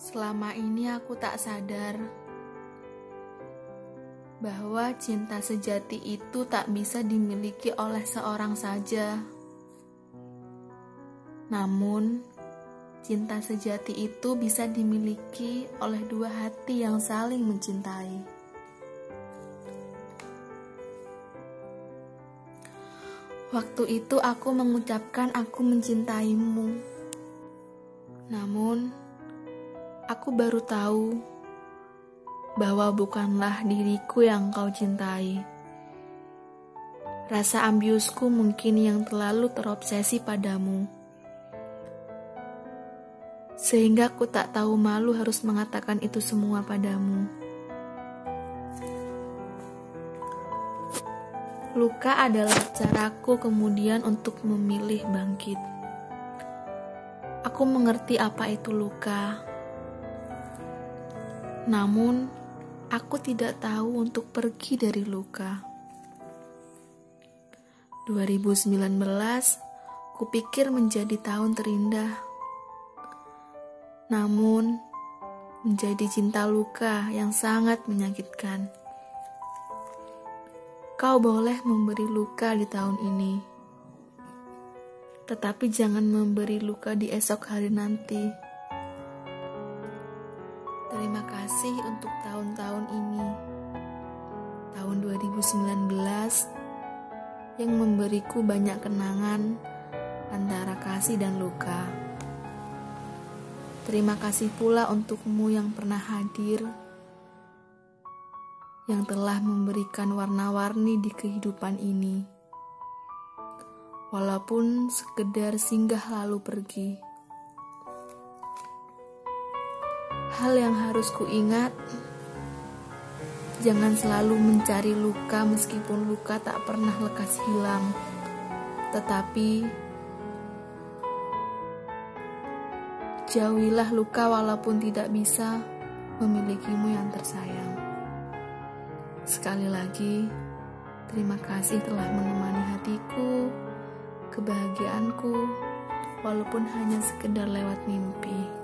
Selama ini aku tak sadar bahwa cinta sejati itu tak bisa dimiliki oleh seorang saja. Namun, cinta sejati itu bisa dimiliki oleh dua hati yang saling mencintai. Waktu itu aku mengucapkan aku mencintaimu. Namun, aku baru tahu bahwa bukanlah diriku yang kau cintai. Rasa ambiusku mungkin yang terlalu terobsesi padamu. Sehingga aku tak tahu malu harus mengatakan itu semua padamu. Luka adalah caraku kemudian untuk memilih bangkit. Aku mengerti apa itu luka. Namun, aku tidak tahu untuk pergi dari luka. 2019, kupikir menjadi tahun terindah. Namun, menjadi cinta luka yang sangat menyakitkan. Kau boleh memberi luka di tahun ini, tetapi jangan memberi luka di esok hari nanti. Terima kasih untuk tahun-tahun ini, tahun 2019, yang memberiku banyak kenangan antara kasih dan luka. Terima kasih pula untukmu yang pernah hadir, yang telah memberikan warna-warni di kehidupan ini. Walaupun sekedar singgah lalu pergi. Hal yang harus kuingat, jangan selalu mencari luka meskipun luka tak pernah lekas hilang. Tetapi, jauhilah luka walaupun tidak bisa memilikimu yang tersayang. Sekali lagi, terima kasih telah menemani hatiku, kebahagiaanku, walaupun hanya sekedar lewat mimpi.